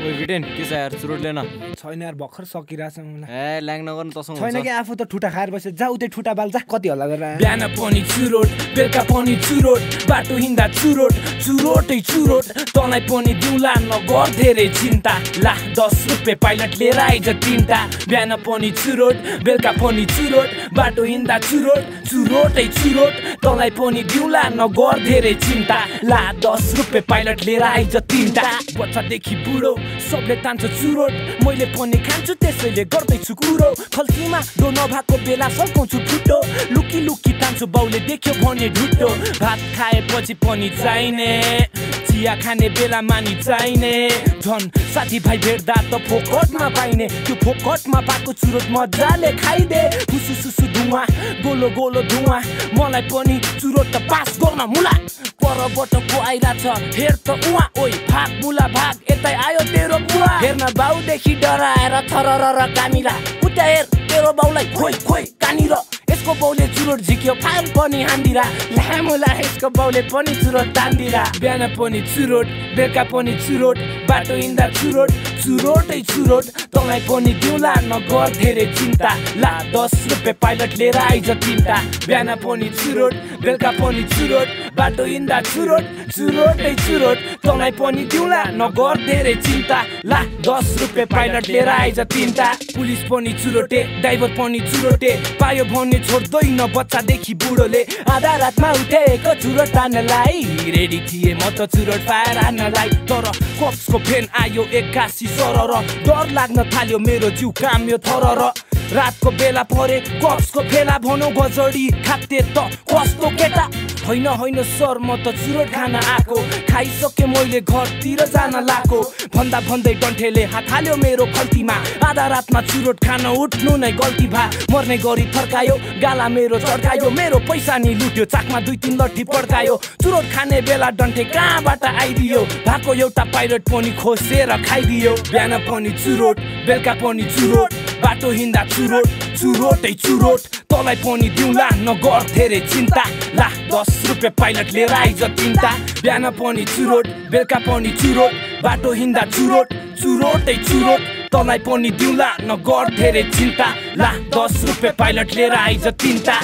ओइ VTen के छ यार चुरोट लेन छैन यार भर्खर सकिरहेछ मलाई ए ल्याङ नगर्नु तसँग छैन कि आफू त ठुटा खाएर बस्यो जा उतै ठुटा बाल जा कति हल्ला गरेर बिहान पनि चुरोट बेलुका पनि चुरोट बाटो हिँड्दा चुरोट चुरोटै चुरोट तँलाई पनि दिउँला नगर धेरै चिन्ता ला 10 रुपैयाँ पाइलट लिएर आइज तिनटा बिहान पनि चुरोट बेलुका पनि चुरोट बाटो हिँड्दा चुरोट चुरोटै चुरोट तँलाई पनि दिउँला नगर धेरै चिन्ता ला 10 रुपैयाँ पाइलट लिएर आइज तिनटा बच्चादेखि बुढो सबले तान्छ चुरोट मैले पनि खान्छु त्यसैले गर्दैछु कुरो खल्तीमा डो नभएको बेला सल्काउँछु ठुटो लुकी लुकी तान्छु बाउले देख्यो भने ढुट्टो भात खाएपछि पनि चाहिने चिया खाने बेला मानी चाहिने झन् साथीभाइ भेट्दा त फोकटमा पाइने त्यो फोकटमा पाएको चुरोट मजाले खाइदे फुसु सुसु धुवा गोलो गोलो धुवा मलाई पनि चुरोट त पास गर्न मुला परबाट को आइरहेछ हेर त उहाँ ओइ भाग मुला भाग यतै आयो तेरो बुवा हेर्न बाउदेखि डराएर थरर कानिरा उता हेर तेरो बाउलाई खोइ खोइ कानिर यसको बाउले चुरोट झिक्यो फाल पनि हान्दिरा लामुला यसको बाउले पनि चुरोट तान्दिरा बिहान पनि चुरोट बेलुका पनि चुरोट बाटो हिँड्दा चुरोट चुरोटै चुरोट तँलाई पनि दिउँला नगर धेरै चिन्ता ला 10 रुपैयाँ पाइलट लिएर आइज तिनटा बिहान पनि चुरोट बेलुका पनि चुरोट बाटो हिँड्दा चुरोट चुरोटै चुरोट तँलाई पनि दिउँला नगर धेरै चिन्ता ला 10 रुपैयाँ पाइलट लिएर आइज तिनटा पुलिस पनि चुरोटे ड्राइभर पनि चुरोटे पायो भने छोड्दैन बच्चादेखि बुढोले आधा रातमा उठेको चुरोट तान्नलाई रेडी थिए म त चुरोट पाएर हान्नलाई तर कप्सको फेन आयो 81 सरर डर लाग्न थाल्यो मेरो जिउ काम्यो थरर रातको बेला परे कप्सको फेला भनौ गजडी खाते त कस्तो केटा होइन होइन सर म त चुरोट खान आएको खाइसके मैले घरतिर जान लाको भन्दा भन्दै डन्ठेले हात हाल्यो मेरो खल्तीमा आधा रातमा चुरोट खान उठ्नु नै गल्ती भा मर्ने गरी थर्कायो गाला मेरो चड्कायो मेरो पैसा नि लुट्यो चाकमा 2-3 लट्ठी पड्कायो चुरोट खाने बेला डन्ठे कहाँबाट आइदियो भएको एउटा पाइलट पनि खोसेर खाइदियो बिहान पनि चुरोट बेलुका पनि चुरोट बाटो हिँड्दा चुरोट चुरोटै चुरोट तँलाई पनि दिउँला नगर धेरै चिन्ता ला 10 रुपैयाँ पाइलट लिएर आइज तिनटा बिहान पनि चुरोट बेलुका पनि चुरोट बाटो हिँड्दा चुरोट चुरोटै चुरोट तँलाई पनि दिउँला नगर धेरै चिन्ता ला 10 रुपैयाँ पाइलट लिएर आइज तिनटा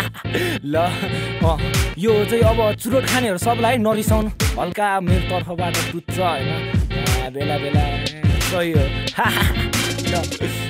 ल यो चाहिँ अब चुरोट खानेहरू सबलाई नरिसाउनु हल्का मेरो तर्फबाट बुझ्छ होइन बेला बेला सही हो ल